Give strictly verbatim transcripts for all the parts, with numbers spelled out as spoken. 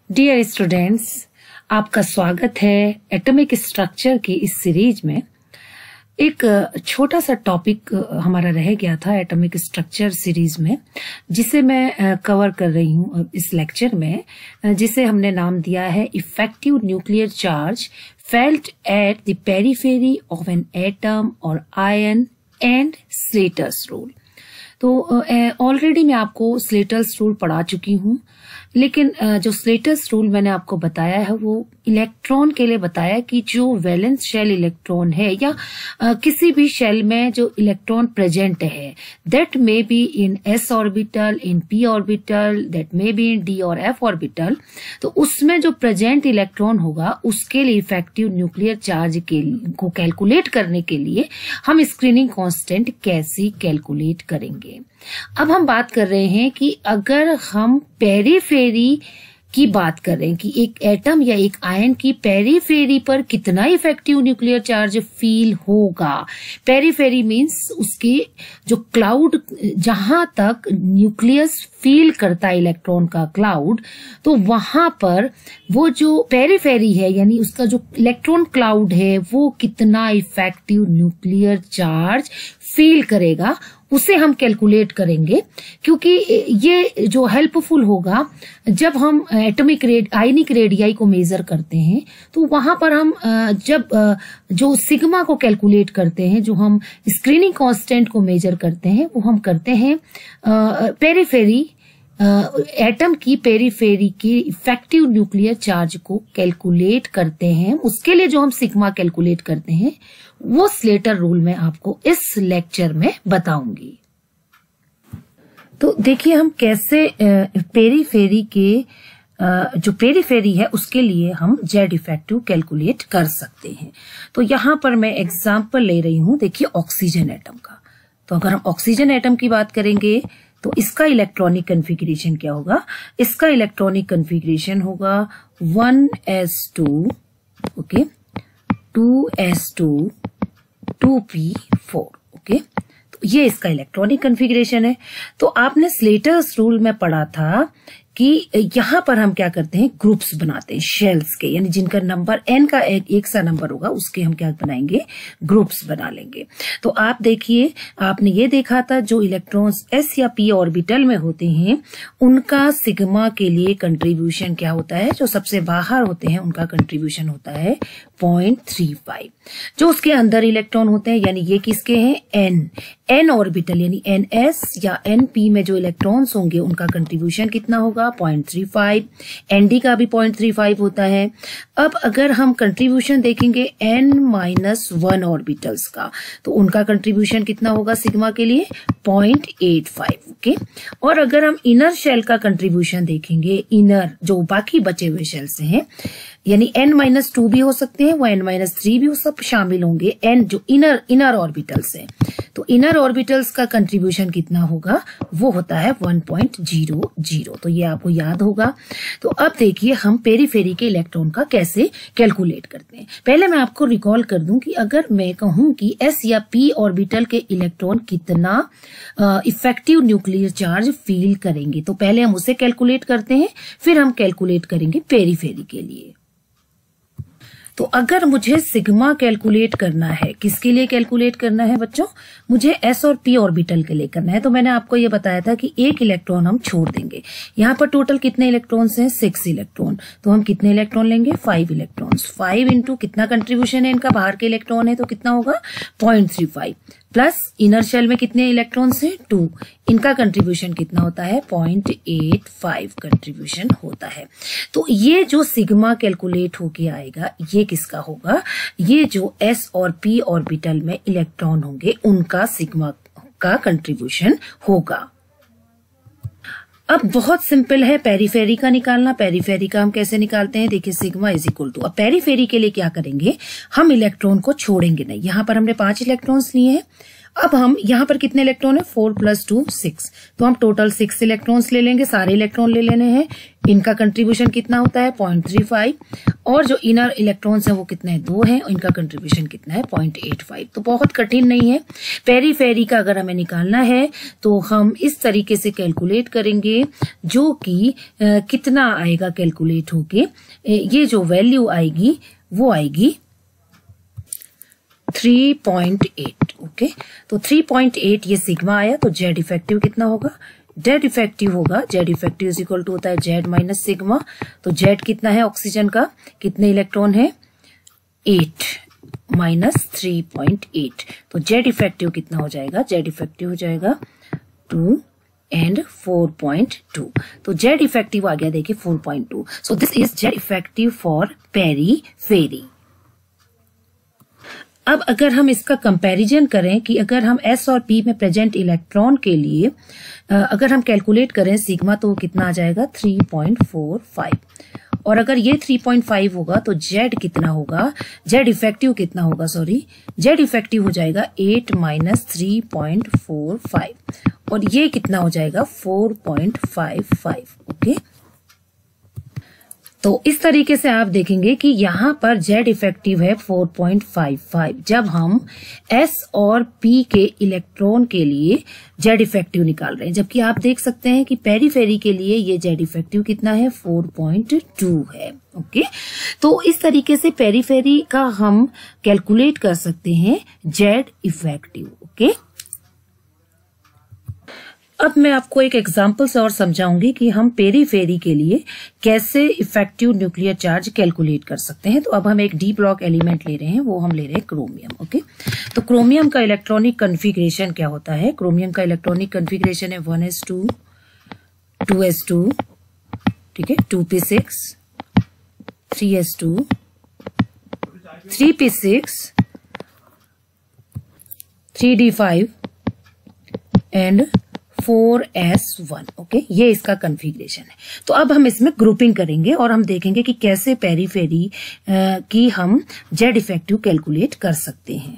Dear students, आपका स्वागत है एटॉमिक स्ट्रक्चर की इस सीरीज में। एक छोटा सा टॉपिक हमारा रह गया था एटॉमिक स्ट्रक्चर सीरीज में, जिसे मैं कवर कर रही हूँ इस लेक्चर में, जिसे हमने नाम दिया है effective nuclear charge felt at the periphery of an atom और आयन एंड स्लेटर्स रूल। तो ऑलरेडी मैं आपको स्लेटर्स रूल पढ़ा चुकी हूँ, लेकिन जो स्लेटर्स रूल मैंने आपको बताया है वो इलेक्ट्रॉन के लिए बताया कि जो वैलेंस शेल इलेक्ट्रॉन है या किसी भी शेल में जो इलेक्ट्रॉन प्रेजेंट है, that may be in s orbital, in p orbital, that may be in d और एफ ऑर्बिटल, तो उसमें जो प्रेजेंट इलेक्ट्रॉन होगा उसके लिए इफेक्टिव न्यूक्लियर चार्ज के को कैलकुलेट करने के लिए हम स्क्रीनिंग कांस्टेंट कैसे कैलकुलेट करेंगे। अब हम बात कर रहे हैं कि अगर हम पेरीफेरी की बात कर रहे हैं कि एक एटम या एक आयन की पेरीफेरी पर कितना इफेक्टिव न्यूक्लियर चार्ज फील होगा। पेरीफेरी मींस उसके जो क्लाउड, जहां तक न्यूक्लियस फील करता है इलेक्ट्रॉन का क्लाउड, तो वहां पर वो जो पेरीफेरी है यानी उसका जो इलेक्ट्रॉन क्लाउड है वो कितना इफेक्टिव न्यूक्लियर चार्ज फील करेगा, उसे हम कैलकुलेट करेंगे। क्योंकि ये जो हेल्पफुल होगा जब हम एटॉमिक रेड आयनिक रेडियाई को मेजर करते हैं, तो वहां पर हम जब जो सिग्मा को कैलकुलेट करते हैं, जो हम स्क्रीनिंग कांस्टेंट को मेजर करते हैं, वो हम करते हैं पेरीफेरी एटम की पेरीफेरी के इफेक्टिव न्यूक्लियर चार्ज को कैलकुलेट करते हैं। उसके लिए जो हम सिग्मा कैलकुलेट करते हैं वो स्लेटर रूल में आपको इस लेक्चर में बताऊंगी। तो देखिए हम कैसे पेरीफेरी के जो पेरीफेरी है उसके लिए हम जेड इफेक्टिव कैलकुलेट कर सकते हैं। तो यहां पर मैं एग्जांपल ले रही हूं, देखिए ऑक्सीजन एटम का। तो अगर हम ऑक्सीजन एटम की बात करेंगे तो इसका इलेक्ट्रॉनिक कन्फिगरेशन क्या होगा। इसका इलेक्ट्रॉनिक कन्फिगरेशन होगा one s two, okay, two s two, two p four, okay. तो ये इसका इलेक्ट्रॉनिक कन्फिगरेशन है। तो आपने स्लेटर्स रूल में पढ़ा था कि यहां पर हम क्या करते हैं, ग्रुप्स बनाते हैं शेल्स के, यानी जिनका नंबर एन का एक, एक सा नंबर होगा उसके हम क्या बनाएंगे, ग्रुप्स बना लेंगे। तो आप देखिए, आपने ये देखा था जो इलेक्ट्रॉन्स एस या पी ऑर्बिटल में होते हैं उनका सिग्मा के लिए कंट्रीब्यूशन क्या होता है, जो सबसे बाहर होते हैं उनका कंट्रीब्यूशन होता है पॉइंट थ्री फाइव। जो उसके अंदर इलेक्ट्रॉन होते हैं, यानी ये किसके हैं, एन एन ऑर्बिटल यानी एन एस या एन पी में जो इलेक्ट्रॉन्स होंगे उनका कंट्रीब्यूशन कितना होगा, पॉइंट थ्री फाइव। एनडी का भी पॉइंट थ्री फाइव होता है। अब अगर हम कंट्रीब्यूशन देखेंगे एन माइनस वन ऑर्बिटल्स का, तो उनका कंट्रीब्यूशन कितना होगा सिग्मा के लिए, पॉइंट एट फाइव, ओके। और अगर हम इनर शेल का कंट्रीब्यूशन देखेंगे, इनर जो बाकी बचे हुए शेल से हैं, यानी एन माइनस टू भी हो सकते हैं, वो एन माइनस थ्री भी, वो सब शामिल होंगे, एन जो इनर इनर ऑर्बिटल्स है, तो इनर ऑर्बिटल्स का कंट्रीब्यूशन कितना होगा, वो होता है वन पॉइंट जीरो जीरो। तो ये आपको याद होगा। तो अब देखिए हम पेरीफेरी के इलेक्ट्रॉन का कैसे कैलकुलेट करते हैं। पहले मैं आपको रिकॉल कर दूं कि अगर मैं कहूं कि एस या पी ऑर्बिटल के इलेक्ट्रॉन कितना इफेक्टिव न्यूक्लियर चार्ज फील करेंगे, तो पहले हम उसे कैलकुलेट करते हैं, फिर हम कैलकुलेट करेंगे पेरीफेरी के लिए। तो अगर मुझे सिग्मा कैलकुलेट करना है, किसके लिए कैलकुलेट करना है बच्चों, मुझे एस और पी ऑर्बिटल के लिए करना है। तो मैंने आपको ये बताया था कि एक इलेक्ट्रॉन हम छोड़ देंगे। यहाँ पर टोटल कितने इलेक्ट्रॉन्स हैं, सिक्स इलेक्ट्रॉन। तो हम कितने इलेक्ट्रॉन लेंगे, फाइव इलेक्ट्रॉन्स। फाइव इंटू कितना कंट्रीब्यूशन है इनका, बाहर के इलेक्ट्रॉन है तो कितना होगा, point three five, plus inner shell में कितने इलेक्ट्रॉन्स हैं, टू, इनका कंट्रीब्यूशन कितना होता है, पॉइंट एट फाइव कंट्रीब्यूशन होता है। तो ये जो सिग्मा कैलकुलेट होके आएगा ये किसका होगा, ये जो एस और पी ऑर्बिटल में इलेक्ट्रॉन होंगे उनका सिग्मा का कंट्रीब्यूशन होगा। अब बहुत सिंपल है पेरीफेरी का निकालना। पेरीफेरी का हम कैसे निकालते हैं, देखिए सिग्मा इज इक्वल टू, अब पेरीफेरी के लिए क्या करेंगे, हम इलेक्ट्रॉन को छोड़ेंगे नहीं। यहां पर हमने पांच इलेक्ट्रॉन्स लिए हैं अब हम यहाँ पर कितने इलेक्ट्रॉन है, फोर प्लस टू सिक्स, तो हम टोटल सिक्स इलेक्ट्रॉन्स ले लेंगे, सारे इलेक्ट्रॉन ले लेने हैं। इनका कंट्रीब्यूशन कितना होता है, पॉइंट थ्री फाइव, और जो इनर इलेक्ट्रॉन्स हैं वो कितने, दो हैं, इनका कंट्रीब्यूशन कितना है, पॉइंट एट फाइव। तो बहुत कठिन नहीं है। पेरीफेरी का अगर हमें निकालना है तो हम इस तरीके से कैलकुलेट करेंगे, जो कि कितना आएगा कैलकुलेट होके, ये जो वैल्यू आएगी वो आएगी थ्री पॉइंट एट। ओके, तो थ्री पॉइंट एट ये सिग्मा आया, तो जेड इफेक्टिव कितना होगा, जेड इफेक्टिव होगा, Z effective is equal to होता है जेड माइनस सिग्मा। तो जेड कितना है ऑक्सीजन का, कितने इलेक्ट्रॉन है, eight minus three point eight, तो जेड इफेक्टिव कितना हो जाएगा, जेड इफेक्टिव हो जाएगा two and four point two. तो जेड इफेक्टिव आ गया देखिए four point to. So this is Z effective for periphery. अब अगर हम इसका कंपैरिजन करें कि अगर हम S और P में प्रेजेंट इलेक्ट्रॉन के लिए अगर हम कैलकुलेट करें सिग्मा, तो कितना आ जाएगा थ्री पॉइंट फोर फाइव, और अगर ये थ्री पॉइंट फाइव होगा तो Z कितना होगा, Z इफेक्टिव कितना होगा, सॉरी Z इफेक्टिव हो जाएगा eight minus three point four five, और ये कितना हो जाएगा four point five five. Okay, तो इस तरीके से आप देखेंगे कि यहाँ पर Z इफेक्टिव है फोर पॉइंट फाइव फाइव, जब हम S और P के इलेक्ट्रॉन के लिए Z इफेक्टिव निकाल रहे हैं, जबकि आप देख सकते हैं कि पेरीफेरी के लिए ये Z इफेक्टिव कितना है, फोर पॉइंट टू है। ओके, तो इस तरीके से पेरीफेरी का हम कैलकुलेट कर सकते हैं Z इफेक्टिव। ओके, अब मैं आपको एक एग्जांपल से और समझाऊंगी कि हम पेरीफेरी के लिए कैसे इफेक्टिव न्यूक्लियर चार्ज कैलकुलेट कर सकते हैं। तो अब हम एक डी ब्लॉक एलिमेंट ले रहे हैं, वो हम ले रहे हैं क्रोमियम। ओके, तो क्रोमियम का इलेक्ट्रॉनिक कन्फिग्रेशन क्या होता है, क्रोमियम का इलेक्ट्रॉनिक कन्फिग्रेशन है one s two, two s two, ठीक है, two p six, three s two, three p six, three d five and four s one. Okay, ये इसका कन्फिग्रेशन है। तो अब हम इसमें ग्रुपिंग करेंगे और हम देखेंगे कि कैसे पेरीफेरी की हम जेड इफेक्टिव कैलकुलेट कर सकते हैं।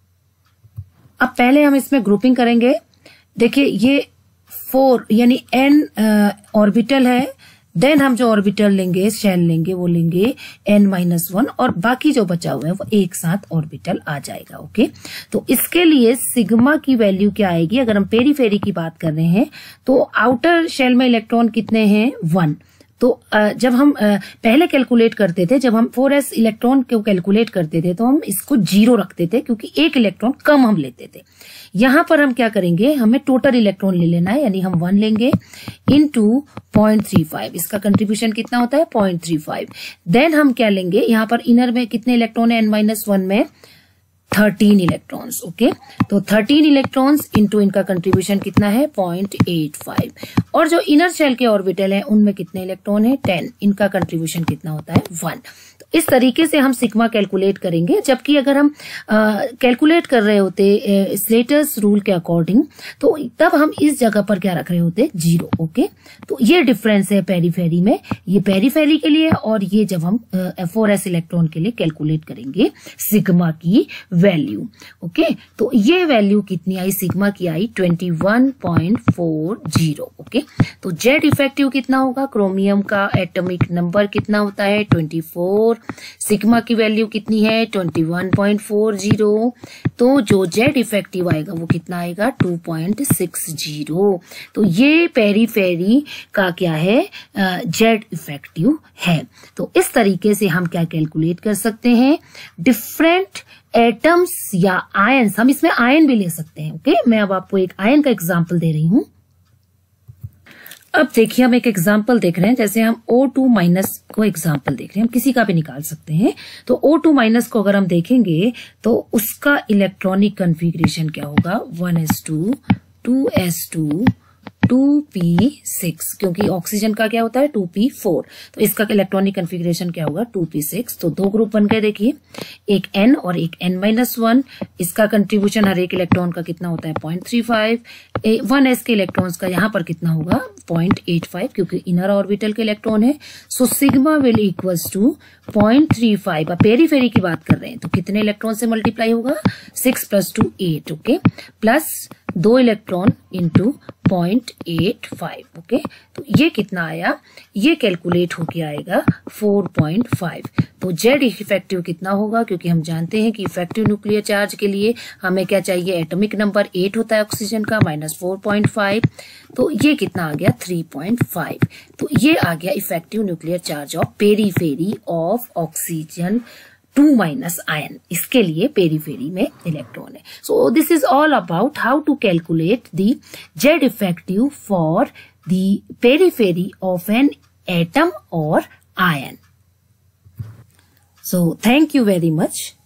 अब पहले हम इसमें ग्रुपिंग करेंगे। देखिए ये फोर यानी एन ऑर्बिटल है, देन हम जो ऑर्बिटल लेंगे, शेल लेंगे, वो लेंगे एन माइनस वन, और बाकी जो बचा हुआ है वो एक साथ ऑर्बिटल आ जाएगा। ओके, तो इसके लिए सिग्मा की वैल्यू क्या आएगी, अगर हम पेरीफेरी की बात कर रहे हैं तो आउटर शेल में इलेक्ट्रॉन कितने हैं, वन। तो जब हम पहले कैलकुलेट करते थे, जब हम फोर एस इलेक्ट्रॉन को कैलकुलेट करते थे तो हम इसको जीरो रखते थे, क्योंकि एक इलेक्ट्रॉन कम हम लेते थे। यहां पर हम क्या करेंगे, हमें टोटल इलेक्ट्रॉन ले लेना है, यानी हम वन लेंगे इनटू पॉइंट थ्री फाइव, इसका कंट्रीब्यूशन कितना होता है, पॉइंट थ्री फाइव। देन हम क्या लेंगे, यहाँ पर इनर में कितने इलेक्ट्रॉन है, एन माइनस वन में थर्टीन इलेक्ट्रॉन्स। ओके, तो थर्टीन इलेक्ट्रॉन्स इंटू इनका कंट्रीब्यूशन कितना है, पॉइंट एट फाइव, और जो इनर शेल के ऑर्बिटल है उनमें कितने इलेक्ट्रॉन है, टेन, इनका कंट्रीब्यूशन कितना होता है, वन। तो इस तरीके से हम सिग्मा कैलकुलेट करेंगे। जबकि अगर हम कैलकुलेट कर रहे होते स्लेटर्स रूल के अकॉर्डिंग, तो तब हम इस जगह पर क्या रख रहे होते, जीरो। ओके, तो ये डिफरेंस है पेरीफेरी में, ये पेरीफेरी के लिए, और ये जब हम फोर एस इलेक्ट्रॉन के लिए कैलकुलेट करेंगे सिग्मा की वैल्यू। ओके, तो ये वैल्यू कितनी आई, सिग्मा की आई twenty one point four zero. Okay, तो जेड इफेक्टिव कितना होगा, क्रोमियम का एटॉमिक नंबर कितना होता है, ट्वेंटी फोर, सिग्मा की वैल्यू कितनी है, twenty one point four zero, तो जो जेड इफेक्टिव आएगा वो कितना आएगा, टू पॉइंट सिक्स जीरो। तो ये पेरीफेरी का क्या है, जेड इफेक्टिव है। तो इस तरीके से हम क्या कैलकुलेट कर सकते हैं, डिफरेंट एटम्स या आयन्स, हम इसमें आयन भी ले सकते हैं। ओके, मैं अब आपको एक आयन का एग्जांपल दे रही हूं। अब देखिए हम एक एग्जांपल देख रहे हैं, जैसे हम O टू माइनस को एग्जांपल देख रहे हैं, हम किसी का भी निकाल सकते हैं। तो O टू माइनस को अगर हम देखेंगे तो उसका इलेक्ट्रॉनिक कन्फिग्रेशन क्या होगा, one s two, two s two, two p six, क्योंकि ऑक्सीजन का क्या होता है टू पी फोर, तो इसका इलेक्ट्रॉनिक कन्फिग्रेशन क्या होगा टू पी सिक्स। तो दो ग्रुप बन गए, देखिए एक N और एक N माइनस वन। इसका कंट्रीब्यूशन हर एक इलेक्ट्रॉन का कितना होता है point three five. One s के इलेक्ट्रॉन्स का यहाँ पर कितना होगा पॉइंट एट फाइव, क्योंकि इनर ऑर्बिटल के इलेक्ट्रॉन है। So sigma will equals to point three five. अब पेरी फेरी की बात कर रहे हैं तो कितने इलेक्ट्रॉन से मल्टीप्लाई होगा six plus two eight, okay, plus दो electron into point eight five, okay. तो ये कितना आया, ये कैलकुलेट होके आएगा फोर पॉइंट फाइव। तो जेड इफेक्टिव कितना होगा, क्योंकि हम जानते हैं कि इफेक्टिव न्यूक्लियर चार्ज के लिए हमें क्या चाहिए, एटॉमिक नंबर एट होता है ऑक्सीजन का, माइनस फोर पॉइंट फाइव, तो ये कितना आ गया थ्री पॉइंट फाइव। तो ये आ गया effective nuclear charge of periphery of oxygen two minus ion. इसके लिए पेरीफेरी में इलेक्ट्रॉन है। So this is all about how to calculate the Z effective for the periphery of an atom और ion. So thank you very much.